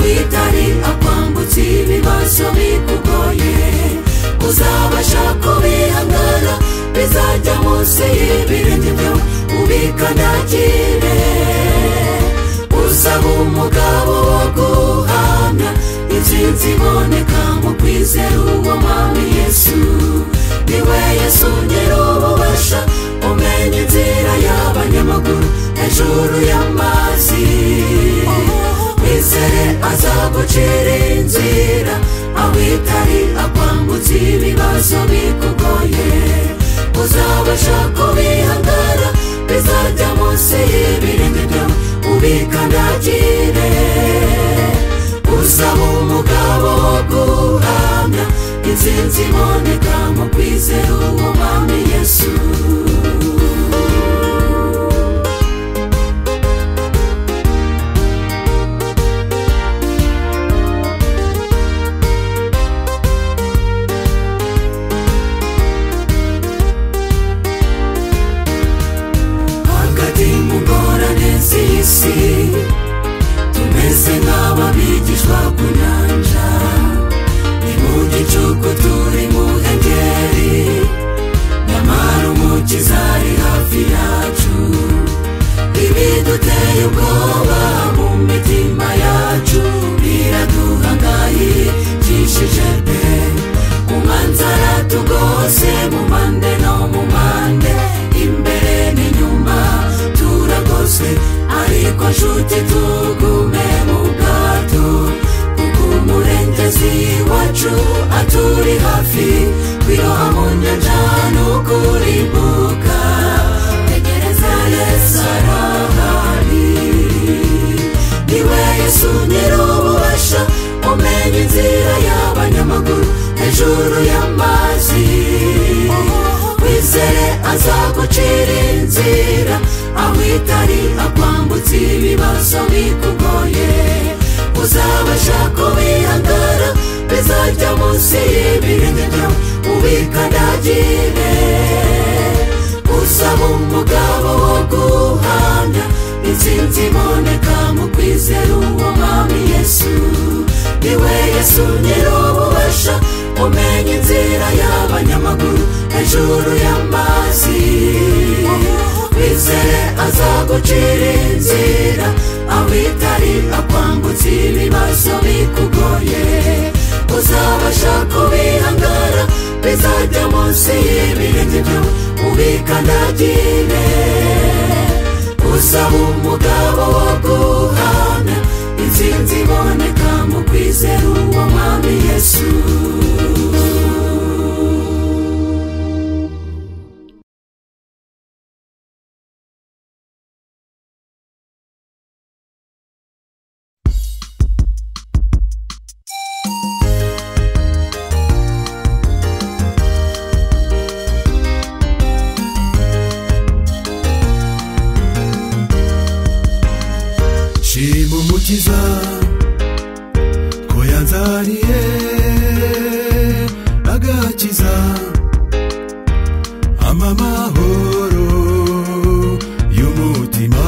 awitari akwambutsa ibibazo bikugoye uzabasha kubihangara bizajya munsi y'ibirenge byawe ubikandagire uzaba umugabo wo guhamya intsinzi iboneka mu kwizera uwo mwami Yesu niwe Yesu nyir'ububasha umenya inzira y'abanyamaguru hejuru y'amazi wizere azagucira inzira awitari akwambutsa ibibazo bikugoye uzabasha kubihangara bizajya munsi y'ibirenge byawe ubikandagire uzaba umugabo wo guhamya intsinzi iboneka mu kwizera uwo mwami Yesu hagati mu ngorane z'isi tumeze nk'ababigishwa ku nyanja ni mu gicuku turi mu hengeri nyamara umukiza ari hafi yacu ibiduteye ubwoba mu mitima yacu biraduhangayikishije pe umwanzi aratugose mu mpande no mu mpande imbere n'inyuma turagose ariko nshuti tugume mu bwato kuko umurengezi wacu aturi hafi kwiroha mu nyanja no kurimbuka tegereza Yesu arahari niwe Yesu nyir'ububasha umenya inzira y'abanyamaguru hejuru y'amazi wizere azagucira inzira awitari akwambutsa ibibazo bikugoye uzabasha kubihangara bizajya munsi y'ibirenge byawe ubikandagire uzaba umugabo wo guhamya intsinzi iboneka mu kwizera uwo mwami Yesu niwe Yesu nyir'ububasha umenya inzira y'abanyamaguru hejuru y'amazi wizere azagucira inzira awitari akwambutsa ibibazo bikugoye uzabasha kubihangara bizajya munsi y'ibirenge byawe ubikandagire uzaba umugabo wo guhamya intsinzi iboneka mu kwizera uwo mwami Yesu shima umukiza ko yanzaniye agakiza amahoro y'umutima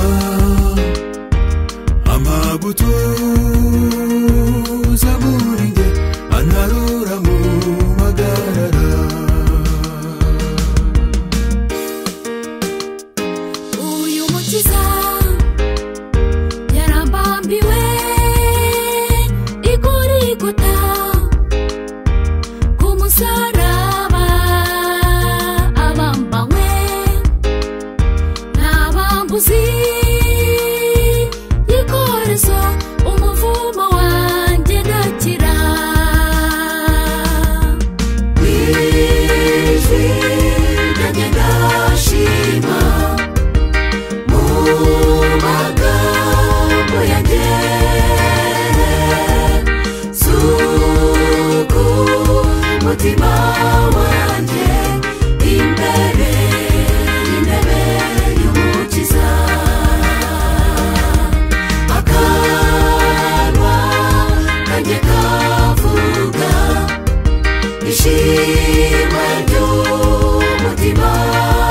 amagutuza muri nge antarura mu magarara uyu mukiza yarambambiwe igorigota ku musaraba abambawe n'abambuzi yikorezo umuvumo wanjye ndakira ijwi ryanjye ndashima mu magambo yanjye suku umutima wanjye imbere y'intebe y'umukiza akanwa kanjye kavuga ishimwe ry'umutima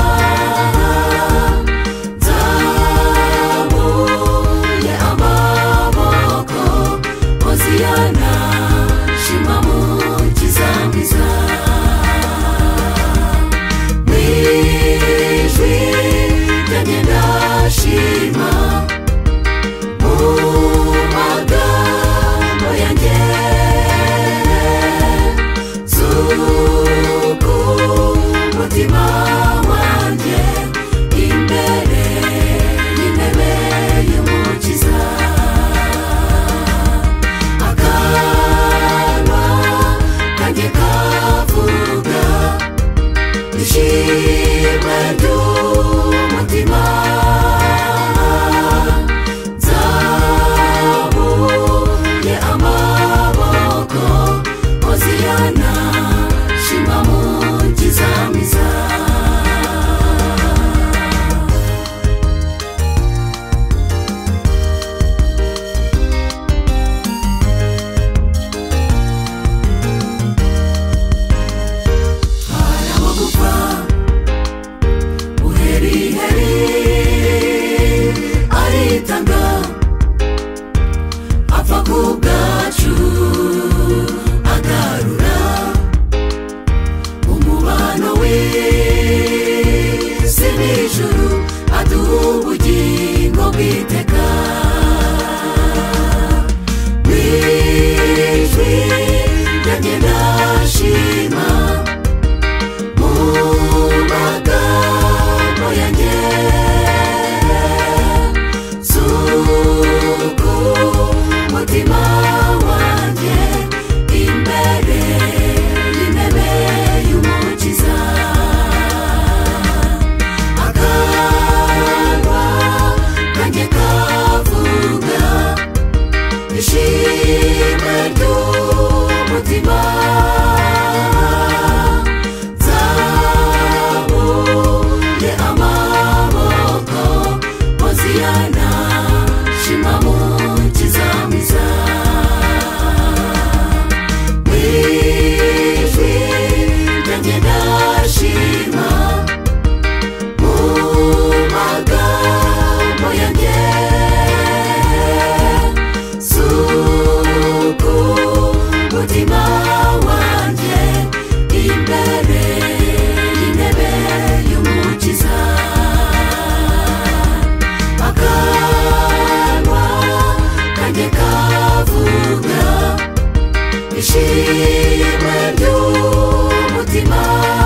ishimwe ry'umutima nzabuye amaboko Hoziyana shima mukiza mwiza apfa ku bwacu agarura umubano w'isi n'ijuru aduha ubugingo bw'iteka n'ijwi ryanjye ndashima mu magambo yanjye umutima wanjye imbere y'intebe y'umukiza akanwa kanjye kavuga ishimwe ry'umutima nzabuye amaboko Hoziyana shima mukiza mwiza n'ijwi ryanjye ndashima mu magambo yanjye suku umutima wanjye imbere y'intebe y'umukiza akanwa kanjye kavuga ishimwe ry'umutima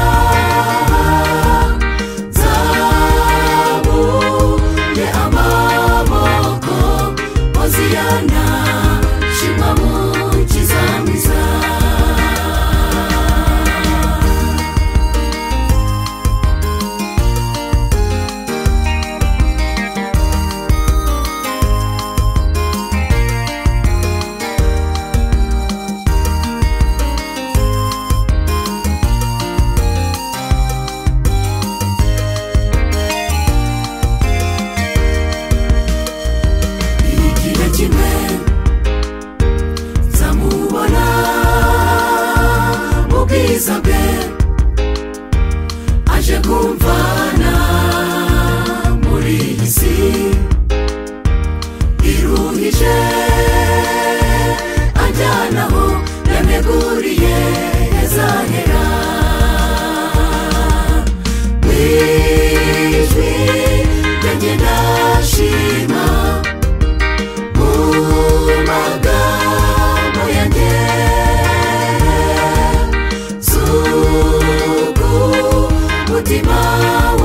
nzabuye amaboko Hoziyana shima mukiza mwiza igihe kimwe nzamubona mu bwiza bwe aje kumvana muri iyi si iruhije anjyanaho yaneguriye hezahera n'ijwi ryanjye ndashima mu magambo yanjye suku umutima